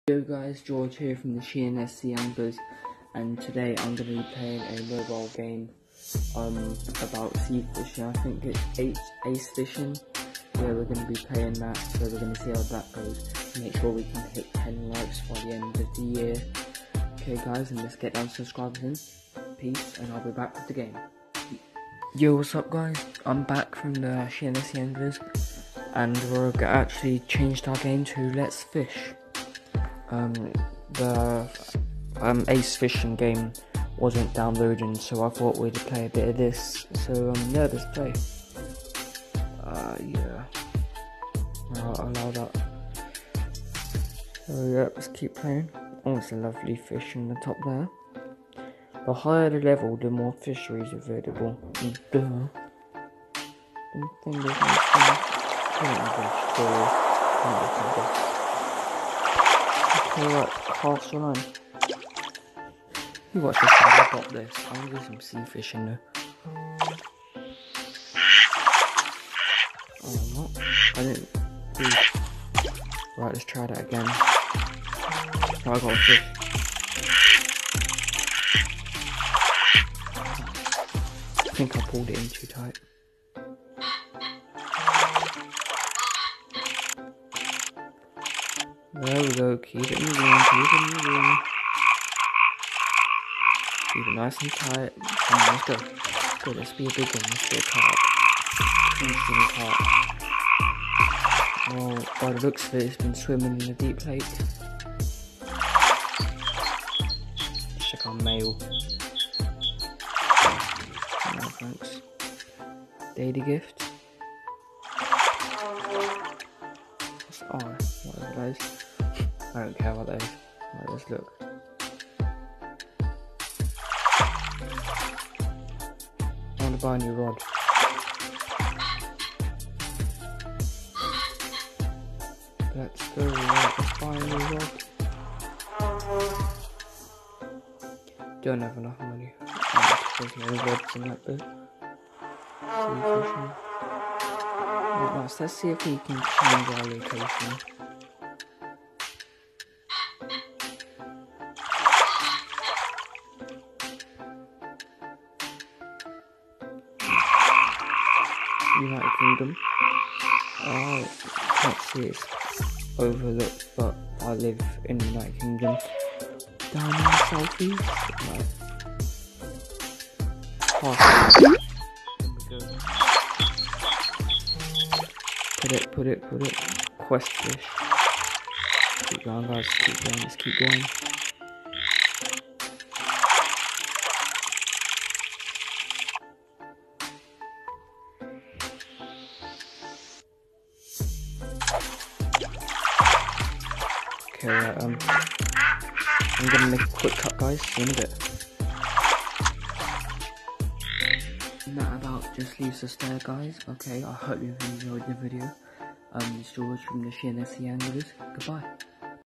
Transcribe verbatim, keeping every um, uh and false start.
Hello guys, George here from the Sheerness, and today I'm going to be playing a mobile game um, about sea fishing. I think it's eight ace fishing. Yeah, we're going to be playing that, so we're going to see how that goes. Make sure we can hit ten likes by the end of the year. Okay guys, and let's get down to subscribers in. Peace, and I'll be back with the game. Yo, what's up guys? I'm back from the Sheerness, and we're gonna actually changed our game to Let's Fish. Um, the um, ace fishing game wasn't downloading, so I thought we'd play a bit of this. So um, yeah, let's play. Uh, yeah, I'll allow that. So yeah, let's keep playing. Oh, it's a lovely fish in the top there. The higher the level, the more fisheries available. Duh. Don't think there's anything. Okay, right, cast your line. You watch this, I got this. I'm gonna do some sea fishing though. Oh, I'm not. I didn't. Please. Right, let's try that again. Oh, I got a fish. I think I pulled it in too tight. There we go, keep it moving, keep it moving. Keep it nice and tight. Come on, let's go. Let's go, let's be a big one, let's be a carp. Instant carp. Oh, by the looks of it, it's been swimming in a deep lake. Let's check our mail. No thanks. Daily gift. Oh, what are those? I don't care what those. Right, let's look. I want to buy a new rod. Let's go, right, let's buy a new rod. Don't have enough money. There's no rods in that bit. Sea fishing. Right, nice. Let's see if we can change our location. United Kingdom. Oh, can't see it's overlooked, but I live in the United Kingdom. Down in the southeast. Right. There we go. Put it, put it, put it. Quest fish. Keep going guys, keep going, let's keep going. Okay, right, um, I'm gonna make a quick cut guys, see you in a bit. And that about just leaves us there guys. Okay, I hope you enjoyed the video. Um, it's George from the Sheerness. Goodbye.